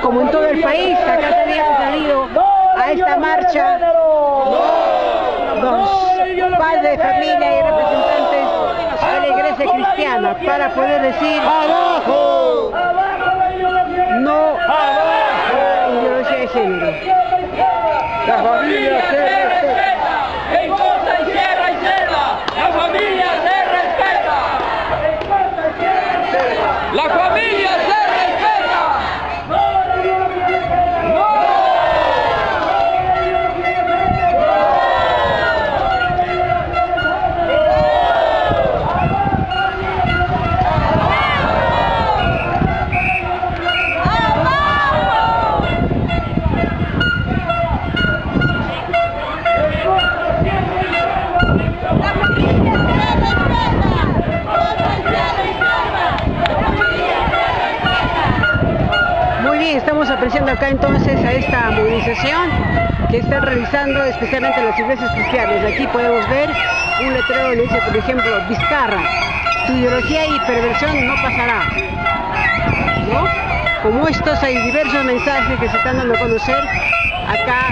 como en todo el país, acá también han salido a esta marcha los padres de familia y representantes de la iglesia cristiana para poder decir ¡abajo! No a la ideología de género. La familia se respeta. En Cosa y Sierra y Selva, la familia se respeta. La familia se respeta. Estamos apreciando acá entonces a esta movilización que están realizando especialmente las iglesias cristianas. Aquí podemos ver un letrero donde dice, por ejemplo, Vizcarra, tu ideología y perversión no pasará, ¿no? Como estos hay diversos mensajes que se están dando a conocer acá.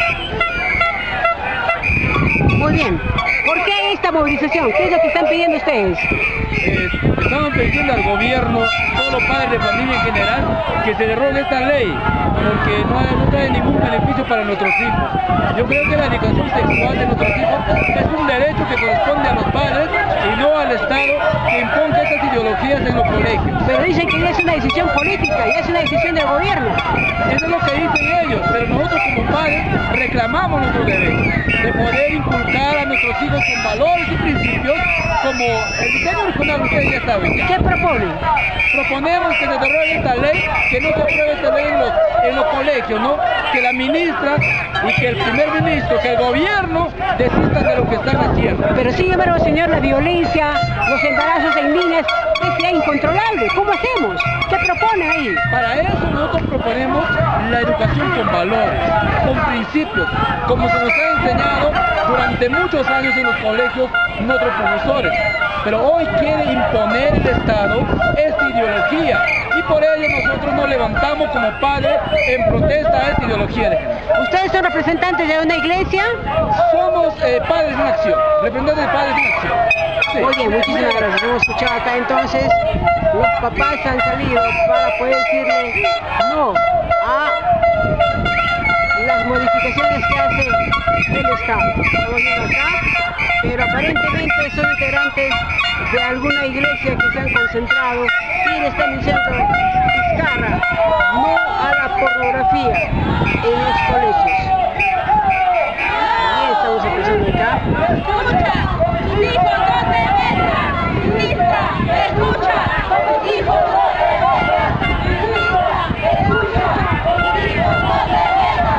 Muy bien. ¿Por qué hay esta movilización? ¿Qué es lo que están pidiendo ustedes? Estamos pidiendo al gobierno, todos los padres de familia en general, que se derogue esta ley, porque no trae ningún beneficio para nuestros hijos. Yo creo que la educación sexual de nuestros hijos es un derecho que corresponde a los padres y no al Estado que imponga estas ideologías en los colegios. Pero dicen que ya es una decisión política, ya es una decisión del gobierno. Eso es lo que dicen ellos, pero nosotros como padres reclamamos nuestro derecho de poder inculcar a nuestros hijos con valores y principios como el diseño original, ustedes ya saben. ¿Qué proponen? Proponemos que se derogue esta ley, que no se apruebe esta ley en los colegios, ¿no? Que la ministra y que el primer ministro, que el gobierno desistan de lo que están haciendo. Pero sin embargo, señor, la violencia, los embarazos en niñas es ya incontrolable. ¿Cómo hacemos? ¿Qué propone ahí? Para eso nosotros proponemos la educación con valores, con principios, como se nos ha enseñado durante muchos años en los colegios nuestros profesores. Pero hoy quiere imponer el Estado esta ideología y por ello nosotros nos levantamos como padres en protesta a esta ideología de género. ¿Ustedes son representantes de una iglesia? Somos padres en acción, representantes de padres en acción. Sí. Muy bien, muchísimas gracias. Hemos escuchado acá entonces, los papás han salido para poder decirle no a las modificaciones que hace el Estado. Estamos viendo acá, pero aparentemente son integrantes de alguna iglesia que se han concentrado y le están diciendo Vizcarra, no a la pornografía en los colegios. También estamos empezando acá. Escucha, tus hijos no te metan. Ministra, escucha, tus hijos no te metan. Ministra, escucha, tus hijos no te metan.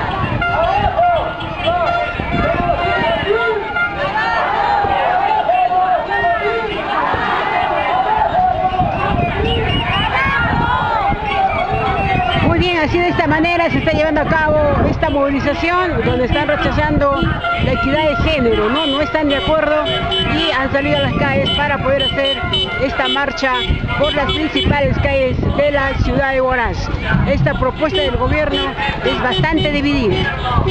Muy bien, así de esta manera se está llevando a cabo esta movilización donde están rechazando la equidad de género, no están de acuerdo y han salido a las calles para poder hacer esta marcha por las principales calles de la ciudad de Huaraz. Esta propuesta del gobierno es bastante dividida.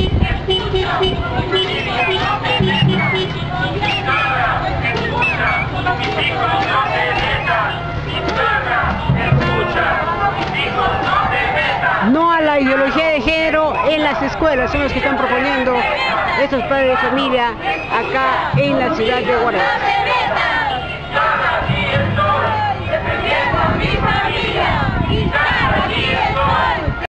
No a la ideología de género en las escuelas, son los que están proponiendo estos padres de familia acá en la ciudad de Huaraz.